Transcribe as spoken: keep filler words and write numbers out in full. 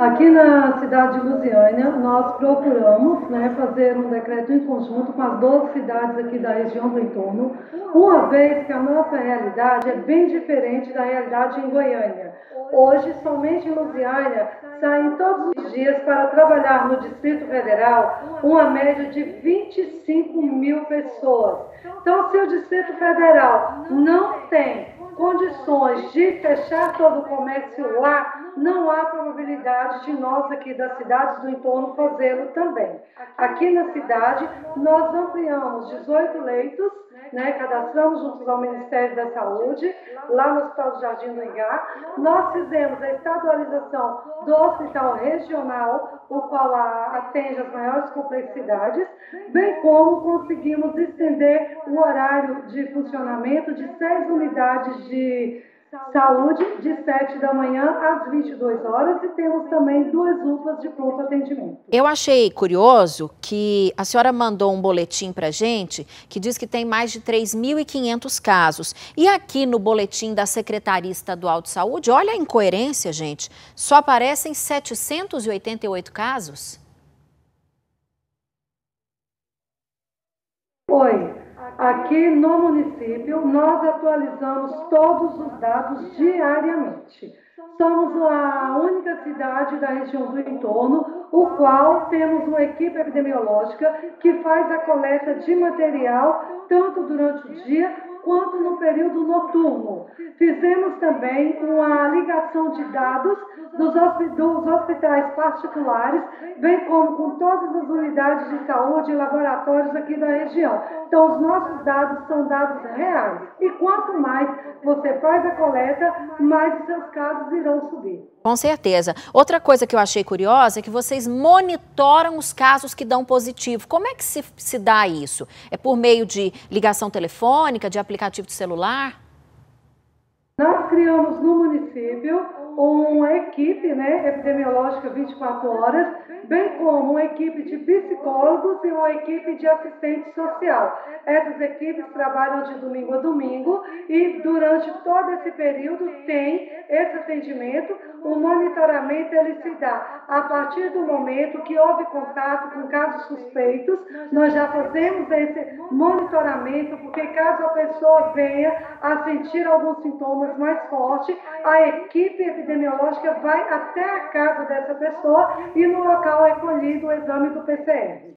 Aqui na cidade de Lusiânia, nós procuramos, né, fazer um decreto em conjunto com as doze cidades aqui da região do entorno, uma vez que a nossa realidade é bem diferente da realidade em Goiânia. Hoje, somente em Lusiânia, saem todos os dias para trabalhar no Distrito Federal uma média de vinte e cinco mil pessoas. Então, se o Distrito Federal não tem condições de fechar todo o comércio lá, não há probabilidade de nós aqui das cidades do entorno fazê-lo também. Aqui na cidade, nós ampliamos dezoito leitos, né, cadastramos juntos ao Ministério da Saúde, lá no Hospital do Jardim do Ingá. Nós fizemos a estadualização do Hospital Regional, o qual atende as maiores complexidades, bem como conseguimos estender o horário de funcionamento de seis unidades de saúde, de sete da manhã às vinte e duas horas, e temos também duas U P As de pronto atendimento. Eu achei curioso que a senhora mandou um boletim para a gente que diz que tem mais de três mil e quinhentos casos. E aqui no boletim da Secretaria Estadual de Saúde, olha a incoerência, gente, só aparecem setecentos e oitenta e oito casos. Oi. Aqui no município, nós atualizamos todos os dados diariamente. Somos a única cidade da região do entorno, o qual temos uma equipe epidemiológica que faz a coleta de material tanto durante o dia quanto no período noturno. Fizemos também uma ligação de dados dos hospitais particulares, bem como com todas as unidades de saúde e laboratórios aqui da região. Então, os nossos dados são dados reais. E quanto mais você faz a coleta, mais os seus casos irão subir. Com certeza. Outra coisa que eu achei curiosa é que vocês monitoram os casos que dão positivo. Como é que se, se dá isso? É por meio de ligação telefônica, de aplicativo de celular? Nós criamos no município uma equipe, né, epidemiológica vinte e quatro horas, bem como uma equipe de psicólogos e uma equipe de assistente social. Essas equipes trabalham de domingo a domingo e durante todo esse período tem esse atendimento. O monitoramento ele se dá a partir do momento que houve contato com casos suspeitos. Nós já fazemos esse monitoramento, porque caso a pessoa venha a sentir alguns sintomas mais fortes, a equipe epidemiológica vai até a casa dessa pessoa e no local é colhido o exame do P C R.